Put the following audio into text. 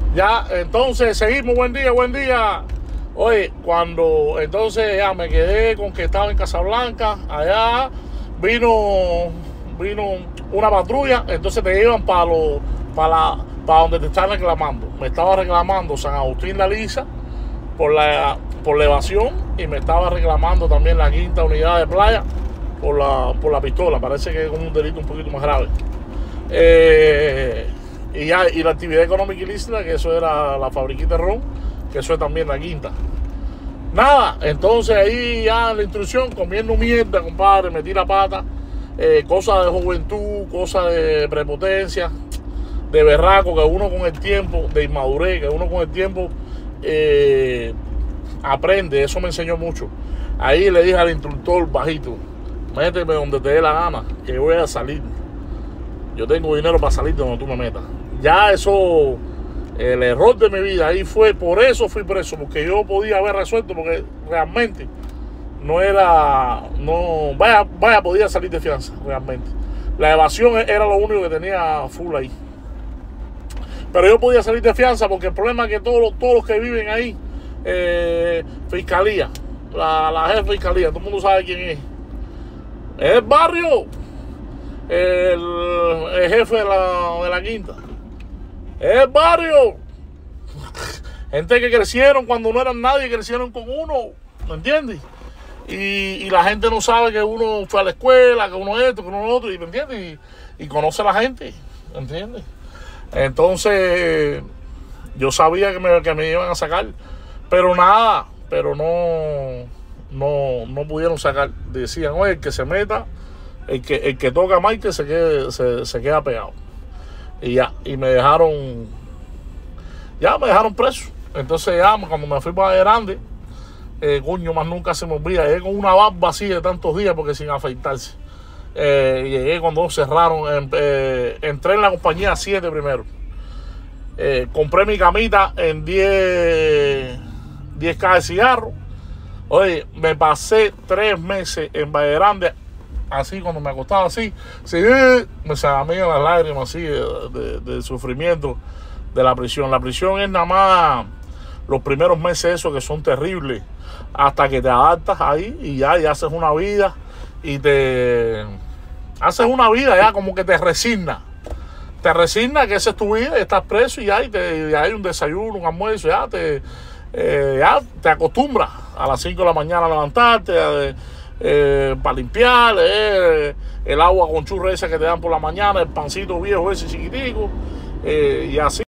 Ya, entonces seguimos, buen día, buen día. Oye, cuando entonces ya me quedé con que estaba en Casablanca, allá vino una patrulla, entonces te iban para donde te están reclamando. Me estaba reclamando San Agustín La Lisa por la evasión y me estaba reclamando también la quinta unidad de playa por la pistola. Parece que es un delito un poquito más grave. Y la actividad económica ilícita, que eso era la fabriquita de ron, que eso es también la quinta. Nada, entonces ahí ya la instrucción, comiendo mierda, compadre, metí la pata, cosas de juventud, cosas de prepotencia, de berraco, que uno con el tiempo, de inmadurez, que uno con el tiempo aprende. Eso me enseñó mucho. Ahí le dije al instructor bajito, méteme donde te dé la gana, que voy a salir. Yo tengo dinero para salir de donde tú me metas. Ya eso, el error de mi vida ahí fue, por eso fui preso, porque yo podía haber resuelto, porque realmente podía salir de fianza, realmente. La evasión era lo único que tenía full ahí. Pero yo podía salir de fianza porque el problema es que todos los que viven ahí, fiscalía, la jefe de fiscalía, todo el mundo sabe quién es. Es el barrio, el jefe de la quinta. Es el barrio. Gente que crecieron cuando no eran nadie, crecieron con uno, ¿me entiendes? Y la gente no sabe que uno fue a la escuela, que uno esto, que uno lo otro, ¿me entiendes? Y conoce a la gente, ¿me entiendes? Entonces, yo sabía que me iban a sacar, pero nada, no pudieron sacar. Decían, oye, el que se meta, el que toca más, que se queda pegado. Y ya, me dejaron preso. Entonces ya, cuando me fui para grande, coño, más nunca se me olvida, llegué con una barba así de tantos días, porque sin afeitarse. Llegué cuando cerraron, entré en la compañía 7 primero. Compré mi camita en 10 cajas de cigarro. Oye, me pasé 3 meses en Valle Grande, así cuando me acostaba así, sí, me se me iban las lágrimas así de sufrimiento de la prisión. La prisión es nada más los primeros meses esos que son terribles, hasta que te adaptas ahí y ya haces una vida y ya como que te resignas. Te resignas que esa es tu vida, estás preso y ya hay un desayuno, un almuerzo, ya te acostumbras a las 5 de la mañana a levantarte, para limpiar, el agua con churra esa que te dan por la mañana, el pancito viejo ese chiquitico, y así.